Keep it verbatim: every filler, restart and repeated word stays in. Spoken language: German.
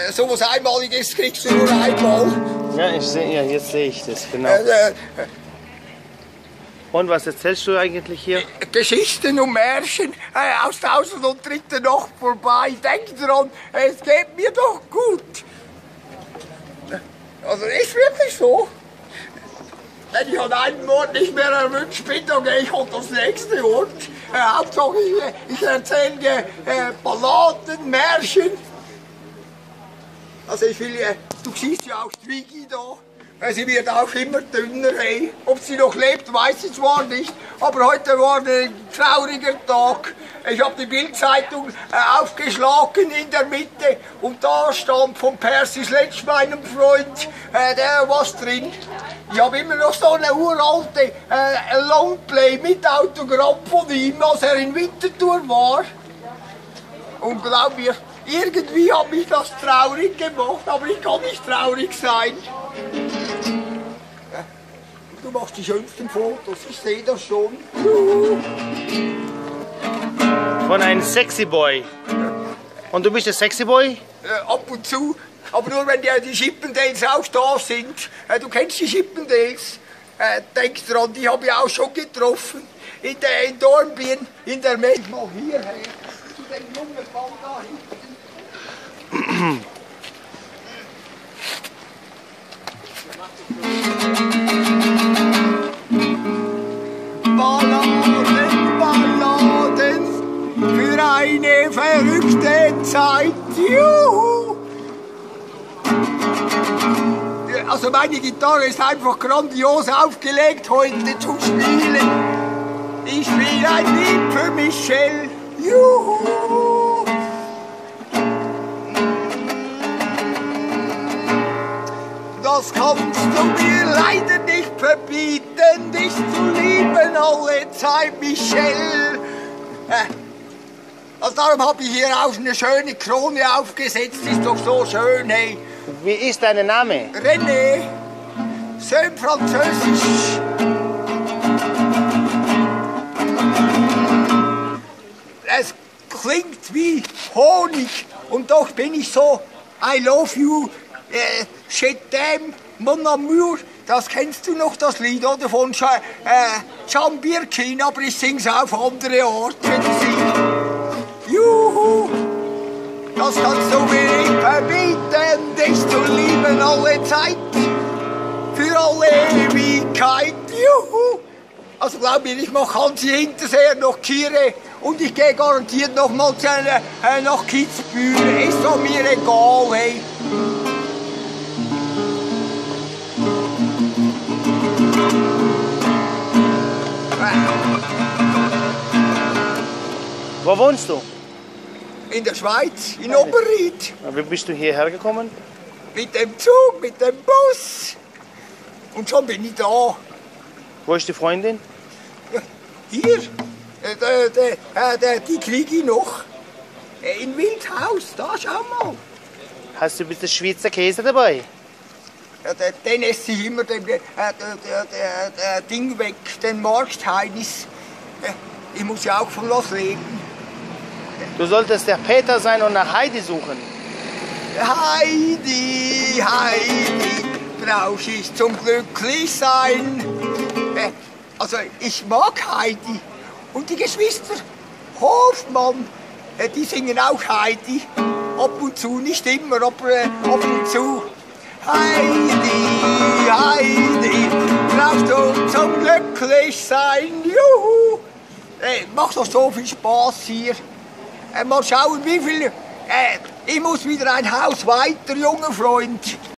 so was Einmaliges kriegst du nur einmal. Ja, ich seh, ja, jetzt sehe ich das, genau. Äh, äh, Und was erzählst du eigentlich hier? Geschichten und Märchen äh, aus Tausend und dritte Nacht vorbei. Denk dran, es geht mir doch gut. Also ist wirklich so. Wenn ich an einem Ort nicht mehr erwünscht bin, dann gehe ich an das nächste Ort. Äh, Hauptsache ich, ich erzähle äh, Balladen, Märchen. Also ich will, äh, du siehst ja auch die Wigi da. Sie wird auch immer dünner. Hey. Ob sie noch lebt, weiß ich zwar nicht. Aber heute war ein trauriger Tag. Ich habe die Bildzeitung äh, aufgeschlagen in der Mitte. Und da stand von Percy Sledge, meinem Freund, äh, der was drin. Ich habe immer noch so eine uralte äh, Longplay mit Autogramm von ihm, als er in Winterthur war. Und glaub mir, irgendwie hat mich das traurig gemacht, aber ich kann nicht traurig sein. Du machst die schönsten Fotos, ich sehe das schon. Von einem Sexy Boy. Und du bist der Sexy Boy? Äh, ab und zu, aber nur wenn die, die Chippendales auch da sind. Äh, du kennst die Chippendales? Äh, denk dran, die habe ich auch schon getroffen. In, der, in Dornbirn, in der Messe. Mal hierher, zu dem jungen Mann da hinten. Balladen, Balladen für eine verrückte Zeit. Juhu! Also meine Gitarre ist einfach grandios aufgelegt heute zum Spielen. Ich spiele ein Lied für Michelle. Juhu! Das kannst du mir leider nicht verbieten, dich zu lieben alle Zeit, Michelle. Also darum habe ich hier auch eine schöne Krone aufgesetzt, ist doch so schön, hey. Wie ist dein Name? René, schön französisch. Es klingt wie Honig und doch bin ich so, I love you. Äh, Je t'aime, mon amour, das kennst du noch, das Lied, oder? Von Jean, äh, Jean Birkin, aber ich sing's auf andere Art, wenn du siehst. Juhu! Das kannst du mir nicht verbieten, dich zu lieben alle Zeit, für alle Ewigkeit. Juhu! Also glaub mir, ich mach Hansi Hinterseher noch Kire und ich gehe garantiert noch mal zu einer, äh, nach Kitzbühel. Ist doch mir egal, hey. Wo wohnst du? In der Schweiz, in Oberried. Wie bist du hierher gekommen? Mit dem Zug, mit dem Bus. Und schon bin ich da. Wo ist die Freundin? Hier, äh, der, der, der, die kriege ich noch. Äh, in Wildhaus, da schau mal. Hast du ein bisschen Schweizer Käse dabei? Ja, der, den esse ich immer, den, äh, der, der, der, der Ding weg, den Marktheinis. Äh, ich muss ja auch von was leben. Du solltest der Peter sein und nach Heidi suchen. Heidi, Heidi, brauch ich zum Glücklichsein. Äh, also ich mag Heidi und die Geschwister Hofmann, äh, die singen auch Heidi. Ab und zu, nicht immer, aber äh, ab und zu. Heidi, Heidi, brauchst du zum Glücklichsein. Juhu! Äh, macht doch so viel Spaß hier. Äh, mal schauen, wie viel. Äh, ich muss wieder ein Haus weiter, junger Freund.